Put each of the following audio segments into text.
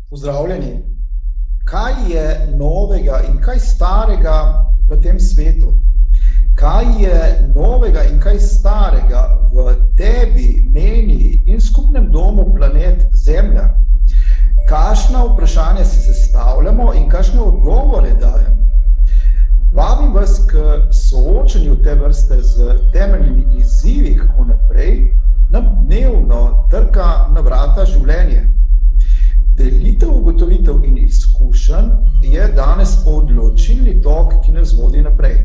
Pozdravljeni. Kaj je novega in kaj starega v tem svetu? Kaj je novega in kaj starega v tebi, meni in skupnem domu planet Zemlja? Kakšna vprašanja si zastavljamo in kakšne odgovore dajemo? Vabim vas k soočanju te vrste z temeljnimi izzivi, kako naprej, nam dnevno trka na vrata življenje. Delitev ugotovitev in izkušenj je danes odločilni tok, ki nas vodi naprej.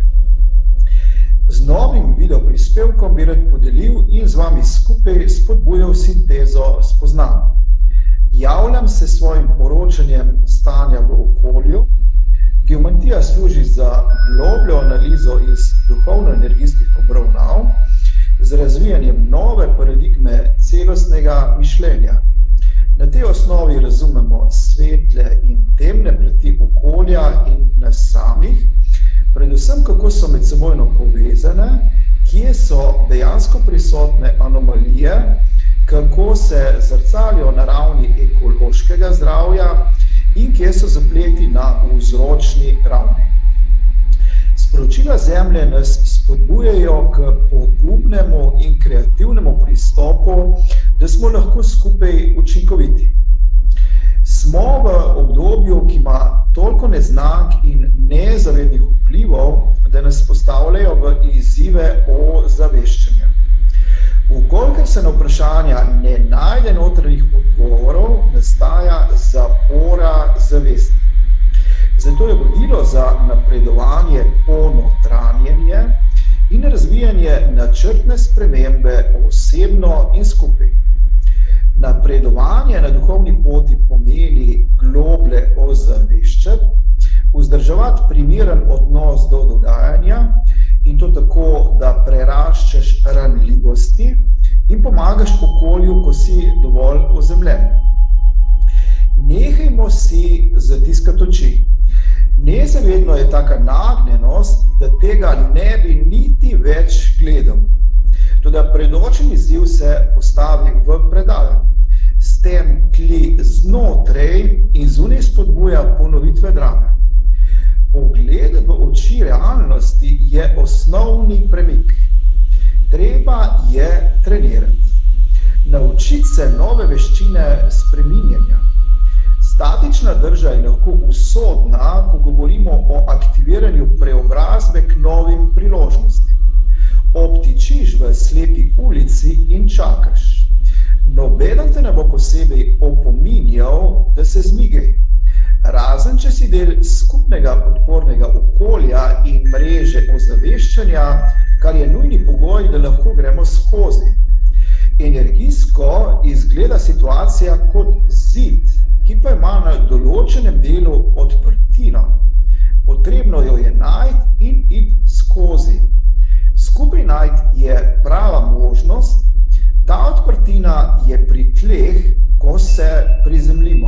Z novim video prispevkom bi rad podelil in z vami skupaj spodbujal sintezo spoznanj. Javljam se s svojim poročanjem stanja v okolju. Geomantija služi za globljo analizo iz duhovno-energijskih obravnav z razvijanjem nove paradigme celostnega mišljenja. Na tej osnovi razumemo svetle in temne plati okolja in nas samih, predvsem kako so medsebojno povezane, kje so dejansko prisotne anomalije, kako se zrcalijo na ravni ekološkega zdravja in kje so zapleti na vzročni ravni. Sporočila Zemlje nas spodbujajo k pogubnemu in kreativnemu pristopu, da smo lahko skupaj učinkoviti. Smo v obdobju, ki ima toliko neznank in nezavednih vplivov, da nas postavljajo v izzive o zaveščanju. Vkolikor se na vprašanja ne najde notranjih odgovorov, nastaja zapora zavesti. Zato je vodilo za napredovanje ponotranjenje in razvijanje načrtne spremembe osebno in skupaj. Napredovanje na duhovni poti pomeni globlje ozaveščati, vzdrževati primeren odnos do dogajanja in to tako, da preraščaš ranljivosti in pomagaš okolju, ko si dovolj ozemljen. Nehajmo si zatiskati oči. Nezavedno je taka nagnjenost, da tega ne bi niti več gledal. Toda predočen izziv se postavi v predal. S tem tli znotraj in zunaj spodbuja ponovitve drame. Pogled v oči realnosti je osnovni premik. Treba je trenirati. Naučiti se nove veščine spreminjanja. Statična drža je lahko usodna, ko govorimo o aktiviranju preobrazbe k novim priložnostim. Obtičiš v slepi ulici in čakaš. Nobeden te ne bo posebej opominjal, da se zmigaj. Razen, če si del skupnega podpornega okolja in mreže ozaveščanja, kar je nujni pogoj, da lahko gremo skozi. Energijsko izgleda situacija kot zid, ki pa ima na določenem delu odprtino. Potrebno jo je najti in iti skozi. Skupaj najti je prava možnost, ta odprtina je pri tleh, ko se prizemljimo.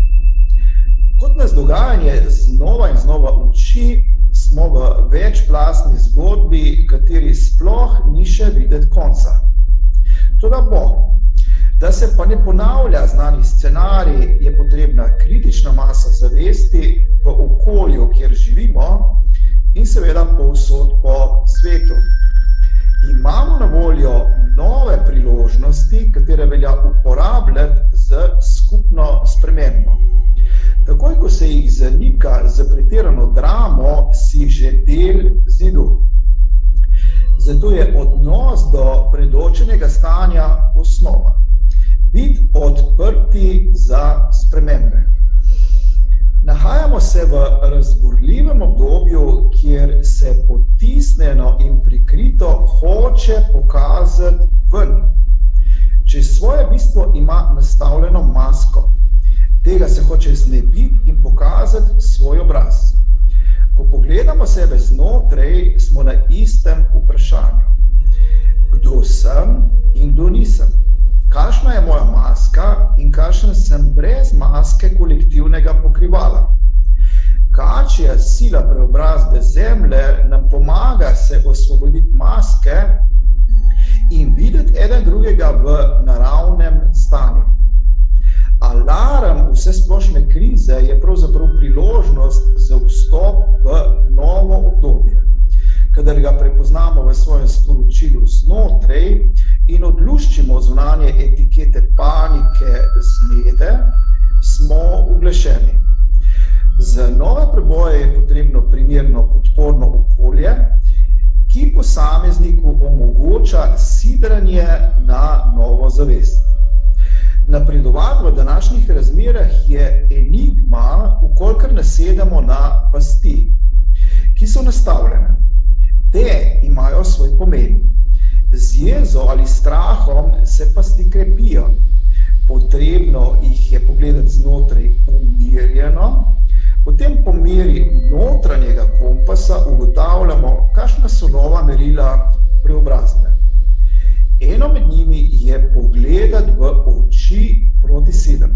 Kot nas dogajanje znova in znova uči, smo v večplastni zgodbi, kateri sploh ni še videti konca. Toda bo. Da se pa ne ponavlja znani scenarij, je potrebna kritična masa zavesti v okolju, kjer živimo in seveda povsod po svetu. Imamo na voljo nove priložnosti, katere velja uporabljati z skupno spremembo. Takoj, ko se jih zanika za pretirano dramo, si že del zidu. Zato je odnos do predočenega stanja osnova. Biti odprti za spremembe. Nahajamo se v razburljivem obdobju, kjer se potisnjeno in prikrito hoče pokazati ven. Čez svoje bistvo ima nastavljeno masko. Tega se hoče znebiti in pokazati svoj obraz. Ko pogledamo sebe znotraj, smo na istem vprašanju. Kdo sem in kdo nisem? Kakšna je moja maska in kakšen sem brez maske kolektivnega pokrivala? Kačja sila preobrazbe Zemlje nam pomaga se osvoboditi maske in videti eden drugega v naravnem stanju. Alarm vsesplošne krize je pravzaprav priložnost za vstop v novo obdobje, kadar ga prepoznamo v svojem sporočilu znotraj in odluščimo zunanje etikete panike, zmede, smo uglašeni. Za nove preboje je potrebno primerno podporno okolje, ki posamezniku omogoča sidranje na novo zavest. Napredovati v današnjih razmerah je enigma, ukolikor nasedemo na pasti, ki so nastavljene. Te imajo svoj pomen. Z jezo ali strahom se pasti krepijo. Potrebno jih je pogledati znotraj umirjeno, potem po meri notranjega kompasa ugotavljamo, kakšna so nova merila preobrazbe. Eno med njimi je pogledati v oči proti sedem.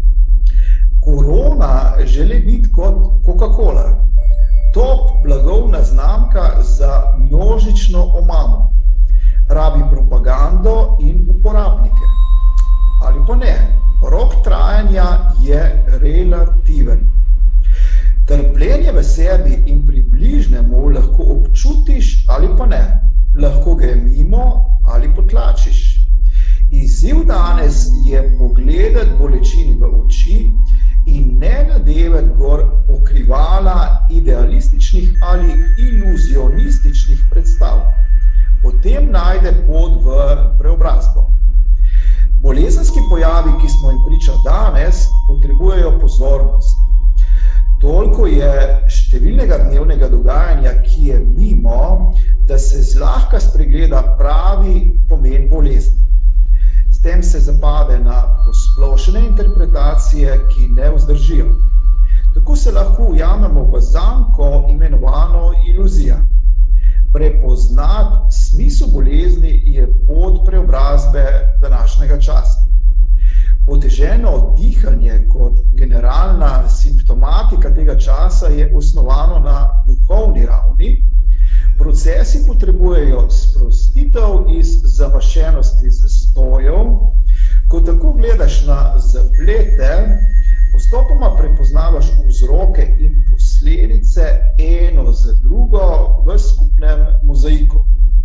Korona želi biti kot Coca-Cola, top blagovna znamka za množično omamo. Rabi propagando in uporabnike. Ali pa ne, rok trajanja je relativen. Trpljenje v sebi in pri bližnjemu lahko občutiš ali pa ne, lahko gre mimo ali potlačiš. Izziv danes je pogledati bolečini v oči in ne nadevati gor pokrivala idealističnih ali iluzionističnih predstav. Potem najde pot v preobrazbo. Bolezenski pojavi, ki smo jim priča danes, potrebujejo pozornost. Toliko je številnega dnevnega dogajanja, ki je mimo, da se zlahka spregleda pravi pomen bolezni. S tem se zapade na posplošene interpretacije, ki ne vzdržijo. Tako se lahko ujamemo v zanko imenovano iluzija. Prepoznati smisel bolezni je pot preobrazbe današnjega časa. Oteženo dihanje kot generalna simptomatika tega časa je osnovano na duhovni ravni. Procesi potrebujejo sprostitev iz zamašenosti zastojev. Ko tako gledaš na zaplete, postopoma prepoznavaš vzroke in posledice eno za drugo v skupnem mozaiku.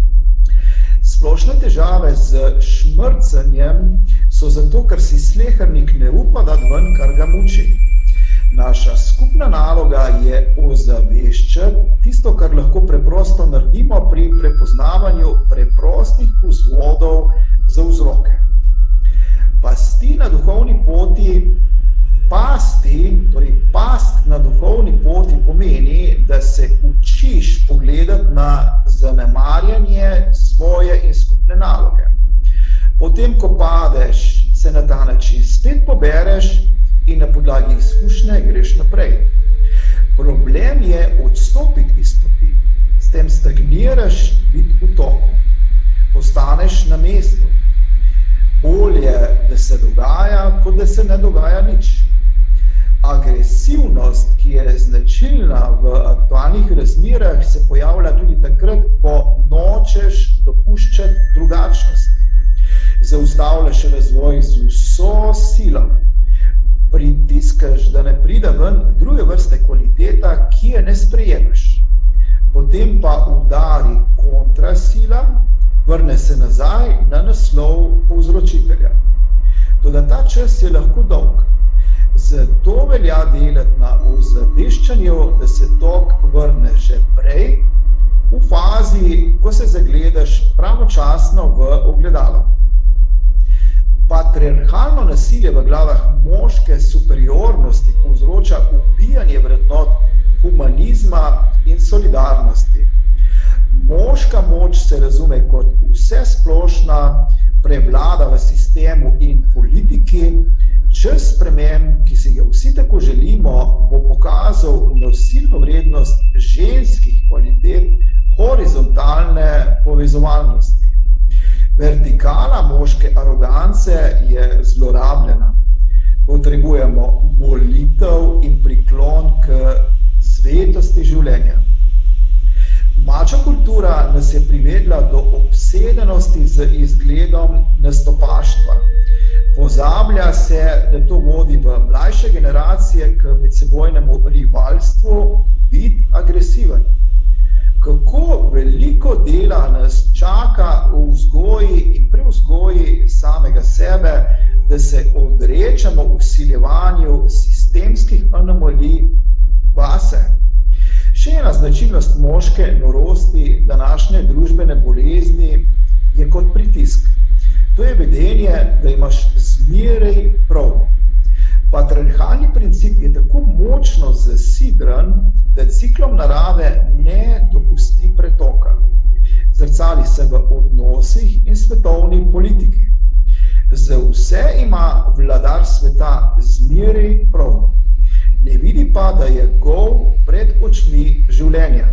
Splošne težave z šmrcanjem so zato, ker si slehernik ne upa dati ven, kar ga muči. Naša skupna naloga je ozaveščati tisto, kar lahko preprosto naredimo pri prepoznavanju preprostih vzvodov za vzroke. Pasti na duhovni poti Past na duhovni poti pomeni, da se učiš pogledati na zanemarjanje svoje in skupne naloge. Potem, ko padeš, se na ta način spet pobereš in na podlagi izkušnje greš naprej. Problem je odstopiti iz poti. S tem stagniraš, biti v toku. Postaneš na mestu. Bolje, da se dogaja, kot da se ne dogaja nič. Agresivnost, ki je značilna v aktualnih razmerah, se pojavlja tudi takrat, ko nočeš dopuščati drugačnosti. Zaustavljaš razvoj z vso silo. Pritiskaš, da ne pride ven druge vrste kvaliteta, ki je ne sprejemaš. Potem pa udari kontrasila, vrne se nazaj na naslov povzročitelja. Toda ta čas je lahko dolg. Zato velja delati na ozaveščanju, da se tok vrne že prej, v fazi, ko se zagledaš pravočasno v ogledalo. Patriarhalno nasilje v glavah moške superiornosti povzroča ubijanje vrednot humanizma in solidarnosti. Moška moč se razume kot vsesplošna prevlada v sistemu in politiki. Čas sprememb, ki si ga vsi tako želimo, bo pokazal nosilno vrednost ženskih kvalitet horizontalne povezovalnosti. Vertikala moške arogance je zlorabljena. Potrebujemo molitev in priklon k svetosti življenja. Mača kultura nas je privedla do obsega obsedenosti z izgledom nastopaštva. Pozablja se, da to vodi v mlajše generacije k medsebojnemu rivalstvu, biti agresiven. Kako veliko dela nas čaka v vzgoji in prevzgoji samega sebe, da se odrečemo vsiljevanju sistemskih anomalij vase. Še ena značilnost moške norosti današnje družbene bolezni je kot pritisk. To je vedenje, da imaš zmeraj prav. Patriarhalni princip je tako močno zasidran, da ciklom narave ne dopusti pretoka. Zrcali se v odnosih in svetovni politiki. Za vse ima vladar sveta zmeraj prav. Ne vidi pa, da je gol pred očmi življenja.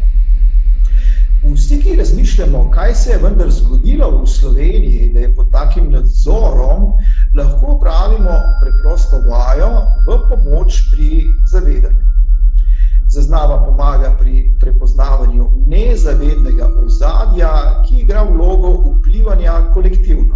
Vsi, ki razmišljamo, kaj se je vendar zgodilo v Sloveniji, da je pod takim nadzorom, lahko pravimo preprosto vajo v pomoč pri zavedanju. Zaznava pomaga pri prepoznavanju nezavednega ozadja, ki igra vlogo vplivanja kolektivno.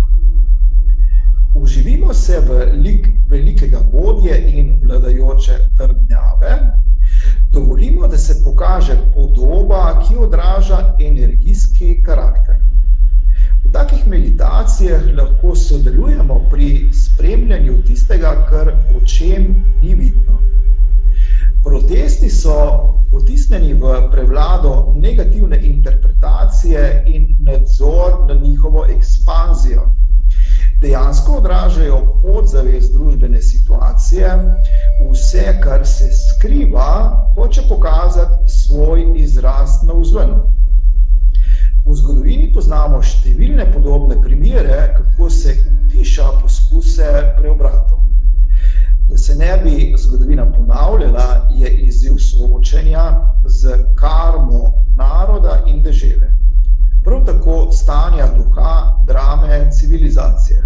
Uživimo se v lik velikega vodje in vladajoče trdnjave, dovolimo, da se pokaže podoba, ki odraža energijski karakter. V takih meditacijah lahko sodelujemo pri spremljanju tistega, kar očem ni vidno. Protesti so potisnjeni v prevlado negativne interpretacije in nadzor nad njihovo ekspanzijo. Dejansko odražajo podzavest družbene situacije, vse, kar se skriva, hoče pokazati svoj izraz navzven. V zgodovini poznamo številne podobne primere, kako se utiša poskuse preobratov. Da se ne bi zgodovina ponavljala, je izziv soočenja z karmo naroda in dežele. Prav tako stanja duha, drame, civilizacije.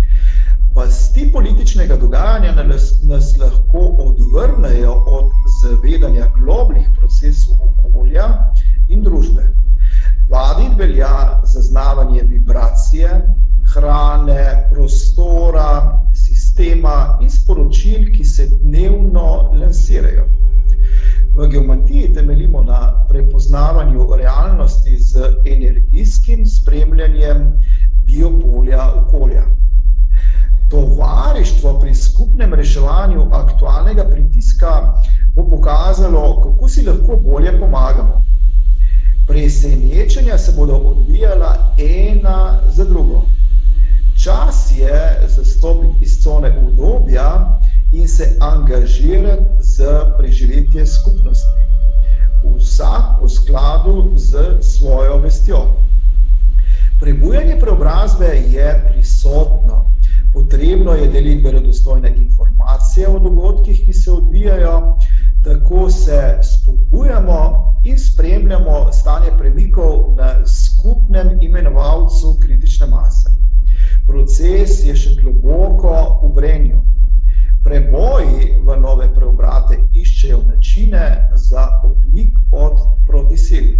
Pasti političnega dogajanja nas lahko odvrnejo od zavedanja globlih procesov okolja in družbe. Vaditi velja zaznavanje vibracije, hrane, prostora, sistema in sporočil, ki se dnevno lansirajo. V geomantiji temeljimo na prepoznavanju realnosti z energijskim spremljanjem biopolja okolja. Tovarištvo pri skupnem reševanju aktualnega pritiska bo pokazalo, kako si lahko bolje pomagamo. Presenečenja se bodo odvijala ena za drugo. Čas je zastopiti iz cone udobja in se angažirati za preživetje skupnosti. Vsak v skladu z svojo vestjo. Prebujanje preobrazbe je prisotno. Potrebno je deliti verodostojne informacije o dogodkih, ki se odvijajo, tako se spodbujamo in spremljamo stanje premikov na skupnem imenovalcu kritične mase. Proces je še globoko v vrenju. Preboji v nove preobrate iščejo načine za odmik od protisil.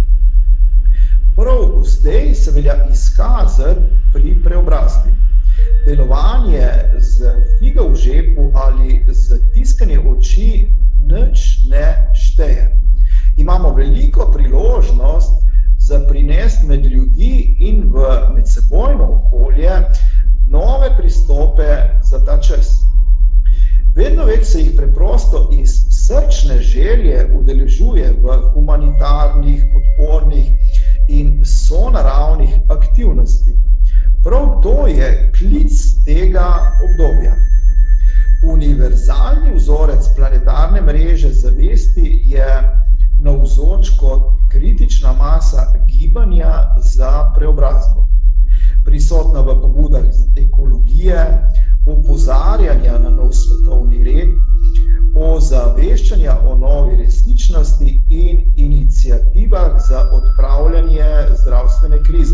Prav zdaj se velja izkazati pri preobrazbi. Delovanje z figo v žepu ali zatiskanje oči nič ne šteje. Imamo veliko priložnost za prinesti med ljudi in v medsebojno okolje nove pristope za ta čas. Vedno več se jih preprosto iz srčne želje udeležuje v humanitarnih, podpornih in sonaravnih aktivnostih. Prav to je klic tega obdobja. Univerzalni vzorec planetarne mreže zavesti je navzoč kot kritična masa gibanja za preobrazbo. Prisotna v pobudah ekologije, opozarjanja na nov svetovni red, ozaveščanja o novi resničnosti in iniciativah za odpravljanje zdravstvene krize.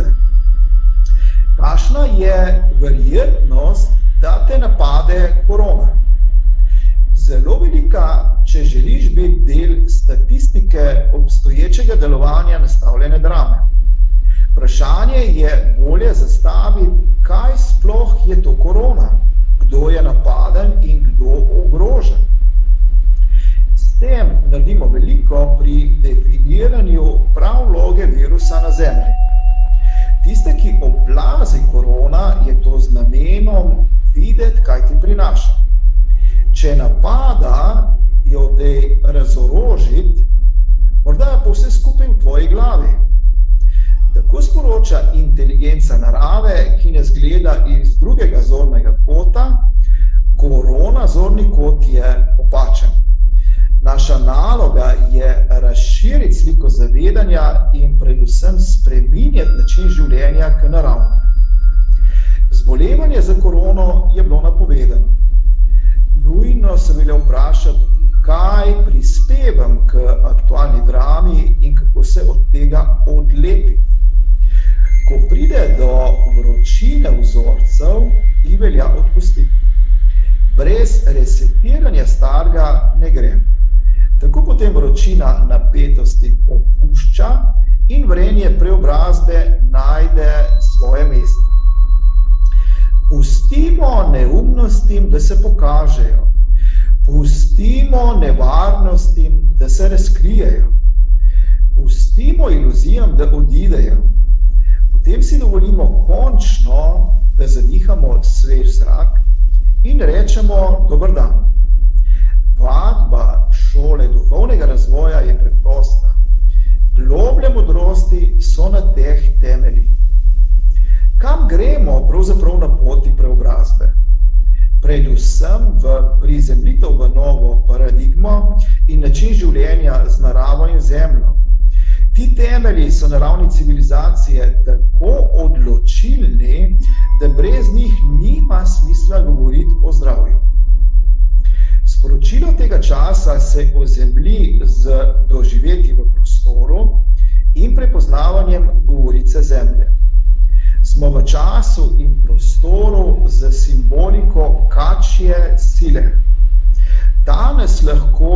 Kakšna je verjetnost, da te napade korona? Zelo velika, če želiš biti del statistike obstoječega delovanja nastavljene drame. Vprašanje je bolje zastaviti, kaj sploh je to korona, kdo je napaden in kdo ogrožen. S tem naredimo veliko pri definiranju prav vloge virusa na Zemlji. Tiste, ki oblazi korona, je to z namenom videti, kaj ti prinaša. Če napada, jo dej razorožiti, morda je pa vse skupaj v tvoji glavi. Tako sporoča inteligenca narave, ki nas gleda iz drugega zornega kota, korona zorni kot je opačen. Naša naloga je razširiti sliko zavedanja in predvsem spreminjati način življenja k naravnemu. Zbolevanje za korono je bilo napovedano. Nujno se velja vprašati, kaj prispevam k aktualni drami in kako se od tega odlepiti. Ko pride do vročine vzorcev, jih velja odpustiti. Brez resetiranja starega ne gre. Tako potem vročina napetosti opušča in vrenje preobrazbe najde svoje mesto. Pustimo neumnostim, da se pokažejo. Pustimo nevarnostim, da se razkrijejo. Pustimo iluzijam, da odidejo. Potem si dovolimo končno, da zadihamo svež zrak in rečemo dober dan. Vadba šole duhovnega razvoja je preprosta. Globlje modrosti so na teh temeljih. Kam gremo pravzaprav na poti preobrazbe? Predvsem v prizemljitev v novo paradigmo in način življenja z naravo in zemljo. Ti temelji so na ravni civilizacije tako odločilni, da brez njih nima smisla govoriti o zdravju. Sporočilo tega časa se ozemlji z doživetji v prostoru in prepoznavanjem govorice zemlje. Smo v času in prostoru z simboliko kačje sile. Ta na nas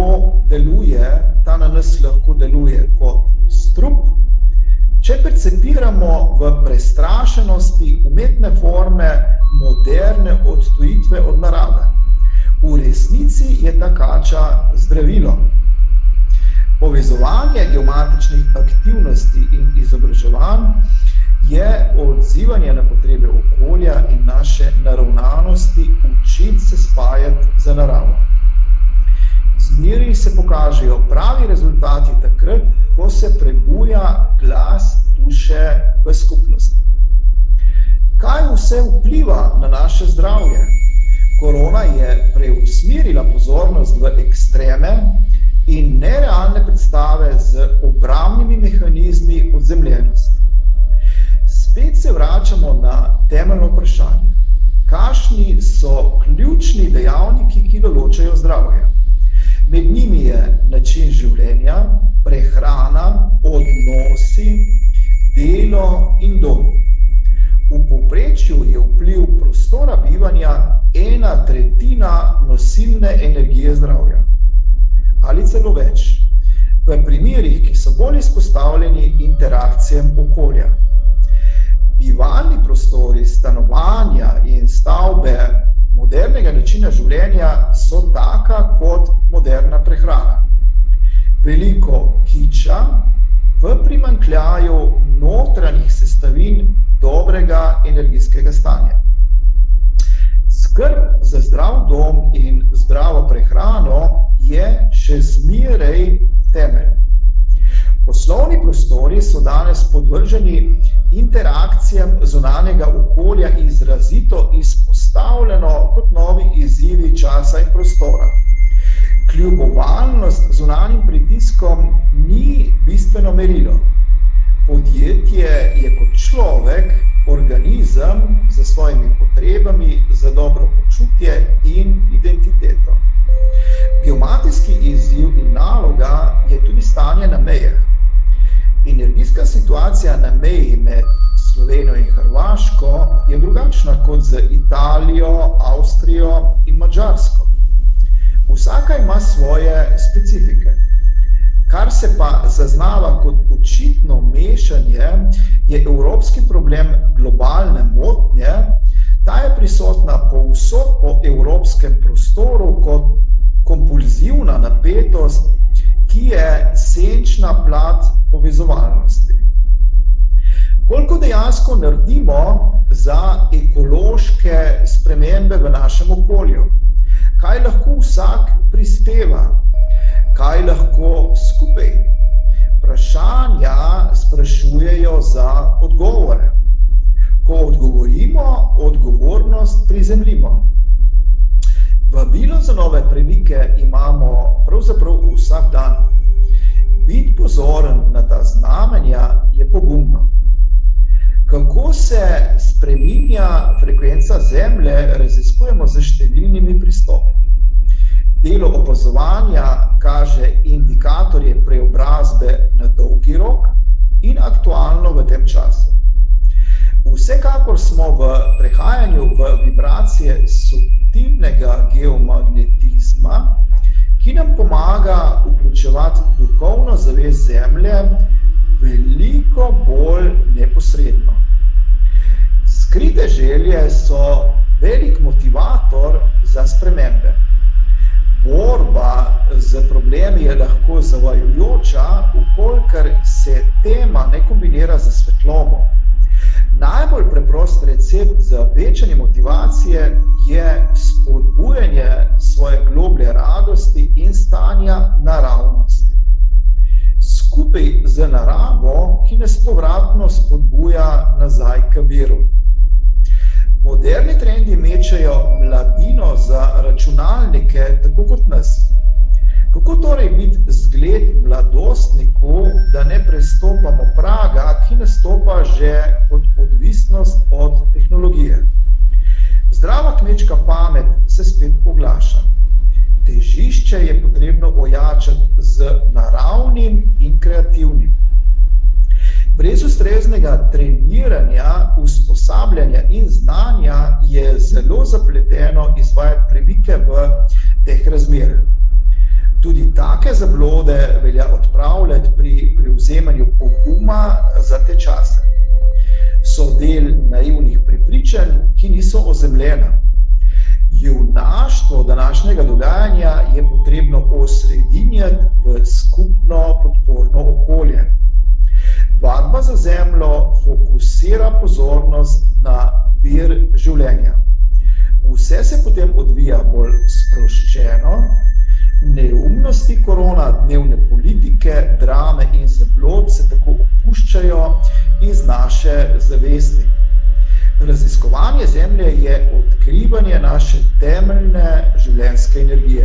lahko deluje kot strup, če percepiramo v prestrašenosti umetne forme moderne odtujitve od narave. V resnici je ta kača zdravilo. Povezovanje geomatičnih aktivnosti in izobraževanj je odzivanje na potrebe okolja in naše naravnanosti učiti se spajati za naravo. Zmeri se pokažejo pravi rezultati takrat, ko se prebuja glas duše v skupnosti. Kaj vse vpliva na naše zdravje? Korona je preusmerila pozornost v ekstreme in nerealne predstave z obrambnimi mehanizmi odzemljenosti. Spet se vračamo na temeljno vprašanje. Kakšni so ključni dejavniki, ki določajo zdravje? Med njimi je način življenja, prehrana, odnosi, delo in dom. V povprečju je vpliv prostora bivanja 1/3 nosilne energije zdravja. Ali celo več. V primerih, ki so bolj izpostavljeni interakcijam okolja. Bivalni prostori, stanovanja in stavbe modernega načina življenja so taka kot moderna prehrana. Veliko kiča v primanjkljaju notranjih sestavin dobrega energijskega stanja. Skrb za zdrav dom in zdravo prehrano je še zmeraj temelj. Poslovni prostori so danes podvrženi interakcijam zunanjega okolja izrazito izpostavljeno kot novi izzivi časa in prostora. Kljubovalnost zunanjim pritiskom ni bistveno merilo. Podjetje je kot človek organizem za svojimi potrebami, za dobro počutje in identiteto. Geomatrijski izziv in naloga je tudi stanje na mejah. Energijska situacija na meji med Slovenijo in Hrvaško je drugačna kot z Italijo, Avstrijo in Madžarsko. Vsaka ima svoje specifike. Kar se pa zaznava kot očitno mešanje, je evropski problem globalne motnje. Ta je prisotna povsod po evropskem prostoru kot kompulzivna napetost, ki je senčna plat povezovalnosti. Koliko dejansko naredimo za ekološke spremembe v našem okolju? Kaj lahko vsak prispeva? Kaj lahko skupaj? Vprašanja sprašujejo za odgovore. Ko odgovorimo, odgovornost prizemljimo. Vabilo za nove premike imamo pravzaprav vsak dan. Biti pozoren na ta znamenja je pogumno. Kako se spreminja frekvenca Zemlje, raziskujemo z številnimi pristopi. Delo opazovanja kaže indikatorje preobrazbe na dolgi rok in aktualno v tem času. Vsekakor smo v prehajanju v vibracije subtilnega geomagnetizma, ki nam pomaga vključevati duhovno zavest Zemlje veliko bolj neposredno. Skrite želje so velik motivator za spremembe. Borba z problemi je lahko zavajajoča, ukolikor se tema ne kombinira z svetlobo. Najbolj preprost recept za večanje motivacije je spodbujanje svoje globlje radosti in stanja naravnosti. Skupaj z naravo, ki nas povratno spodbuja nazaj k viru. Moderni trendi mečejo mladino za računalnike, tako kot nas. Kako torej biti zgled mladostniku, da ne prestopamo praga, ki nastopa že kot odvisnost od tehnologije? Zdrava kmečka pamet se spet oglaša. Težišče je potrebno ojačati z naravnim in kreativnim. Brez ustreznega treniranja, usposabljanja in znanja je zelo zapleteno izvajati premike v teh razmerah. Tudi take zablode velja odpravljati pri prevzemanju poguma za te čase. So del naivnih prepričanj, ki niso ozemljena. Junaštvo današnjega dogajanja je potrebno osredinjati v skupno podporno okolje. Vadba za Zemljo fokusira pozornost na vir življenja. Vse se potem odvija bolj sproščeno, neumnosti korona, dnevne politike, drame in zablod se tako opuščajo iz naše zavesti. Raziskovanje Zemlje je odkrivanje naše temeljne življenjske energije.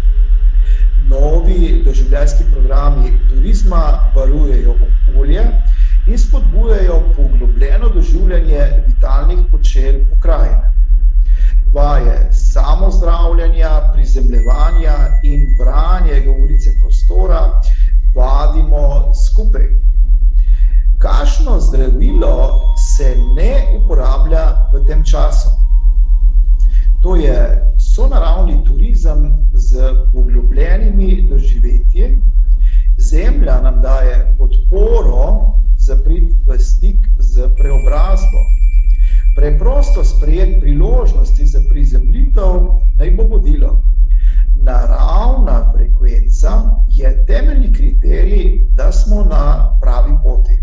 Novi doživljajski programi turizma varujejo okolje in spodbujajo poglobljeno doživljanje vitalnih počel pokrajine. Vaje samozdravljanja, prizemljevanja in branje govorice prostora vadimo skupaj. Kakšno zdravilo se ne uporablja v tem času? To je sonaravni turizem z poglobljenimi doživetji. Zemlja nam daje podporo za priti v stik z preobrazbo. Preprosto sprejeti priložnosti za prizemljitev naj bo vodilo. Naravna frekvenca je temeljni kriterij, da smo na pravi poti.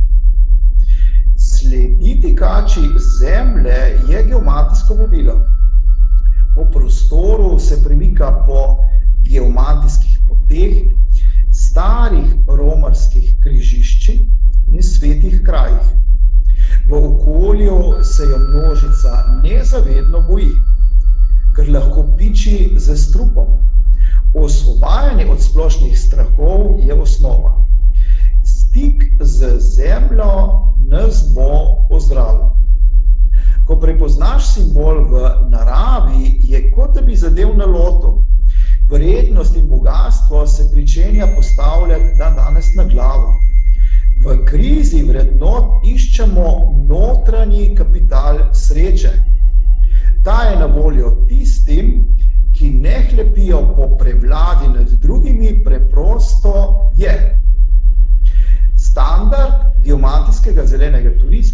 Slediti kači Zemlje je geomatijsko vodilo. Po prostoru se premika po geomantijskih poteh, starih romarskih križiščih in svetih krajih. V okolju se jo množica nezavedno boji, ker lahko piči z strupom. Osvobajanje od splošnih strahov je osnova. Stik z Zemljo nas bo ozdravil. Ko prepoznaš simbol v naravi, je kot da bi zadev na lotu. Vrednost in bogatstvo se pričenja postavljati danes na glavo. V krizi vrednot iščemo notranji kapital sreče. Ta je na voljo tistim, ki ne hlepijo po prevladi nad drugimi, preprosto je.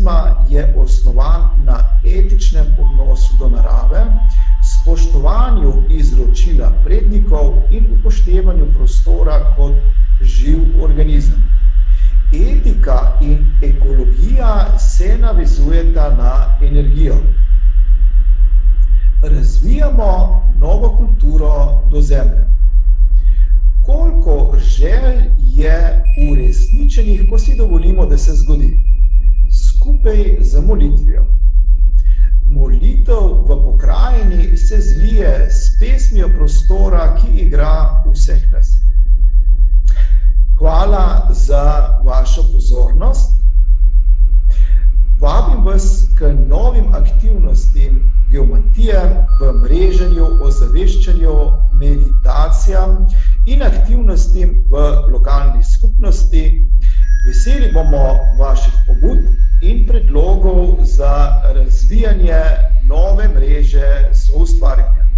organizma je osnovan na etičnem odnosu do narave, spoštovanju izročila prednikov in upoštevanju prostora kot živ organizem. Etika in ekologija se navezujeta na energijo. Razvijamo novo kulturo do Zemlje. Koliko želj je uresničenih, ko si dovolimo, da se zgodi? Skupaj z molitvijo. Molitev v pokrajini se zlije s pesmijo prostora, ki igra vseh nas. Hvala za vašo pozornost. Vabim vas k novim aktivnostim geomatije v mreženju, ozaveščanju, meditacijam in aktivnostim v lokalni skupnosti. Veseli bomo vaših pobud in predlogov za razvijanje nove mreže soustvarjanja.